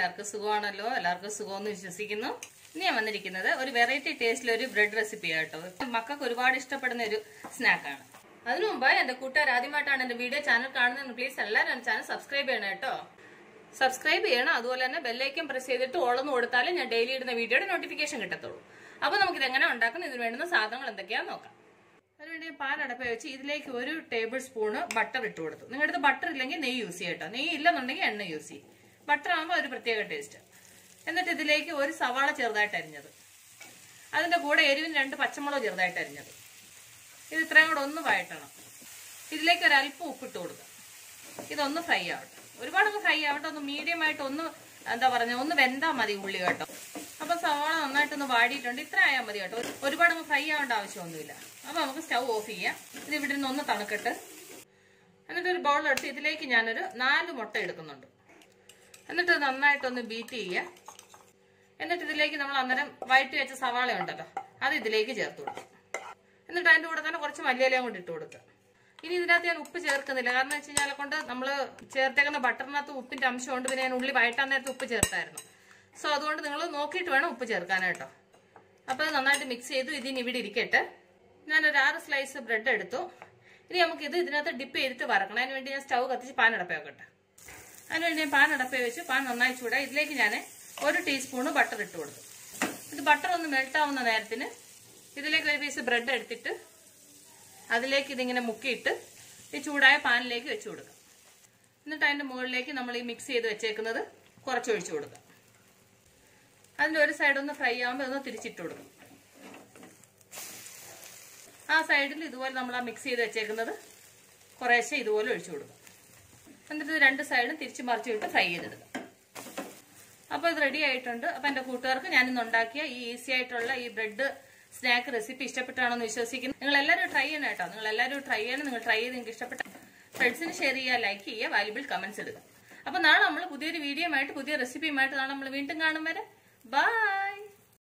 എല്ലാവർക്കും സുഖമാണല്ലോ. എല്ലാവർക്കും സുഖമെന്ന് വിശ്വസിക്കുന്നു. ഇനി ഞാൻ വന്നിരിക്കുന്നത് ഒരു വെറൈറ്റി ടേസ്റ്റിൽ ഒരു ബ്രെഡ് റെസിപ്പി ആട്ടോ. മക്കൾക്ക് ഒരുപാട് ഇഷ്ടപ്പെടുന്ന ഒരു സ്നാക്കാണ്. അതിനു മുമ്പായി എന്റെ കൂട്ടുകാർ ആദ്യമായിട്ടാണ് എന്റെ വീഡിയോ ചാനൽ കാണുന്നത്, പ്ലീസ് എല്ലാവരും എന്റെ ചാനൽ സബ്സ്ക്രൈബ് ചെയ്യണം കേട്ടോ. സബ്സ്ക്രൈബ് ചെയ്യണം. അതുപോലെ തന്നെ ബെല്ലൈക്കൻ പ്രസ് ചെയ്തിട്ട് ഓളൊന്ന് കൊടുത്താലേ ഞാൻ ഡെയിലി ഇടുന്ന വീഡിയോയുടെ നോട്ടിഫിക്കേഷൻ കിട്ടത്തുള്ളൂ. അപ്പൊ നമുക്കിത് എങ്ങനെ ഉണ്ടാക്കുന്ന, ഇതിന് വേണ്ടുന്ന സാധനങ്ങൾ എന്തൊക്കെയാണെന്ന് നോക്കാം. അതിനുവേണ്ടി പാൻ അടുപ്പ് വെച്ച് ഇതിലേക്ക് 1 ടേബിൾ സ്പൂണ് ബട്ടർ ഇട്ട് കൊടുത്തു. നിങ്ങളുടെ അടുത്ത് ബട്ടർ ഇല്ലെങ്കിൽ നെയ്യ് യൂസ് ചെയ്യട്ടോ. നെയ്യ് ഇല്ലെന്നുണ്ടെങ്കിൽ എണ്ണ യൂസ് ചെയ്യും. ബട്ടർ ആകുമ്പോൾ ഒരു പ്രത്യേക ടേസ്റ്റ്. എന്നിട്ട് ഇതിലേക്ക് 1 സവാള ചെറുതായിട്ട് അരിഞ്ഞത്, അതിന്റെ കൂടെ എരിവിന് 2 പച്ചമുളക് ചെറുതായിട്ട് അരിഞ്ഞത്. ഇത് ഇത്രയും കൂടെ ഒന്ന് വഴറ്റണം. ഇതിലേക്ക് ഒരല്പം ഉപ്പിട്ട് കൊടുക്കുക. ഇതൊന്ന് ഫ്രൈ ആവട്ടെ. ഒരുപാടൊന്ന് ഫ്രൈ ആവട്ടെ, ഒന്ന് മീഡിയം ആയിട്ട് ഒന്ന് ഒന്ന് വെന്താൽ മതി ഉള്ളി കേട്ടോ. അപ്പൊ സവാള നന്നായിട്ടൊന്ന് വാടിയിട്ടുണ്ട്. ഇത്ര ആയാൽ മതി കേട്ടോ. ഒരുപാടൊന്ന് ഫ്രൈ ആവേണ്ട ആവശ്യമൊന്നുമില്ല. അപ്പൊ നമുക്ക് സ്റ്റൗ ഓഫ് ചെയ്യാം. ഇത് ഇവിടെ നിന്ന് ഒന്ന് തണുക്കട്ട്. എന്നിട്ട് ഒരു ബൗളെടുത്ത് ഇതിലേക്ക് ഞാനൊരു 4 മുട്ട എടുക്കുന്നുണ്ട്. എന്നിട്ട് നന്നായിട്ടൊന്ന് ബീറ്റ് ചെയ്യുക. എന്നിട്ട് ഇതിലേക്ക് നമ്മൾ അന്നേരം വഴറ്റി വെച്ച സവാള ഉണ്ടല്ലോ, അത് ഇതിലേക്ക് ചേർത്ത് കൊടുക്കും. എന്നിട്ട് അതിന്റെ കൂടെ തന്നെ കുറച്ച് മല്ലിയിലയും കൊണ്ട് ഇട്ട് കൊടുക്കുക. ഇനി ഇതിനകത്ത് ഞാൻ ഉപ്പ് ചേർക്കുന്നില്ല. കാരണം വെച്ച് കഴിഞ്ഞാൽ കൊണ്ട് നമ്മൾ ചേർത്തേക്കുന്ന ബട്ടറിനകത്ത് ഉപ്പിന്റെ അംശമുണ്ട്. പിന്നെ ഞാൻ ഉള്ളി വഴറ്റാൻ നേരത്തെ ഉപ്പ് ചേർത്തായിരുന്നു. സോ അതുകൊണ്ട് നിങ്ങൾ നോക്കിയിട്ട് വേണം ഉപ്പ് ചേർക്കാനായിട്ടോ. അപ്പൊ ഇത് നന്നായിട്ട് മിക്സ് ചെയ്തു. ഇതിന് ഇവിടെ ഇരിക്കട്ടെ. ഞാനൊരു 6 സ്ലൈസ് ബ്രെഡ് എടുത്തു. ഇനി നമുക്ക് ഇതിനകത്ത് ഡിപ്പ് ചെയ്തിട്ട് വറക്കണം. അതിന് വേണ്ടി ഞാൻ സ്റ്റൗ കത്തിച്ച് പാൻ അടപ്പേ വെക്കട്ടെ. അതിനുവേണ്ടി ഞാൻ പാൻ അടപ്പേ വെച്ച് പാൻ നന്നായി ചൂടായി. ഇതിലേക്ക് ഞാൻ 1 ടീസ്പൂണ് ബട്ടർ ഇട്ട് കൊടുത്തു. ഇത് ബട്ടർ ഒന്ന് മെൽട്ട് ആവുന്ന നേരത്തിന് ഇതിലേക്ക് 1 പീസ് ബ്രെഡ് എടുത്തിട്ട് അതിലേക്ക് ഇതിങ്ങനെ മുക്കിയിട്ട് ഈ ചൂടായ പാനിലേക്ക് വെച്ച് കൊടുക്കാം. എന്നിട്ട് അതിന്റെ മുകളിലേക്ക് നമ്മൾ ഈ മിക്സ് ചെയ്ത് വെച്ചേക്കുന്നത് കുറച്ചൊഴിച്ചു കൊടുക്കാം. അതിന്റെ ഒരു സൈഡ് ഒന്ന് ഫ്രൈ ആകുമ്പോൾ ഒന്ന് തിരിച്ചിട്ട് കൊടുക്കും. ആ സൈഡിൽ ഇതുപോലെ നമ്മൾ ആ മിക്സ് ചെയ്ത് വെച്ചേക്കുന്നത് കുറേശ്ശെ ഇതുപോലെ ഒഴിച്ചു കൊടുക്കും. എന്നിട്ട് 2 സൈഡും തിരിച്ച് മറിച്ചിട്ട് ഫ്രൈ ചെയ്തെടുക്കാം. അപ്പോൾ ഇത് റെഡി ആയിട്ടുണ്ട്. അപ്പൊ എന്റെ കൂട്ടുകാർക്ക് ഞാനിന്ന് ഉണ്ടാക്കിയ ഈ ഈസി ആയിട്ടുള്ള ഈ ബ്രെഡ് സ്നാക്ക് റെസിപ്പി ഇഷ്ടപ്പെട്ടാണെന്ന് വിശ്വസിക്കുന്നു. നിങ്ങൾ എല്ലാവരും ട്രൈ ചെയ്യണം കേട്ടോ. നിങ്ങൾ എല്ലാവരും ട്രൈ ചെയ്യണം. നിങ്ങൾ ട്രൈ ചെയ്ത് നിങ്ങൾക്ക് ഇഷ്ടപ്പെട്ട ഫ്രണ്ട്സിന് ഷെയർ ചെയ്യുക, ലൈക്ക് ചെയ്യുക, വാല്യുബിൾ കമന്റ്സ് ഇടുക. അപ്പൊ നാളെ നമ്മൾ പുതിയൊരു വീഡിയോ ആയിട്ട് പുതിയ റെസിപ്പിയുമായിട്ട് നാളെ നമ്മൾ വീണ്ടും കാണും വരെ ബൈ.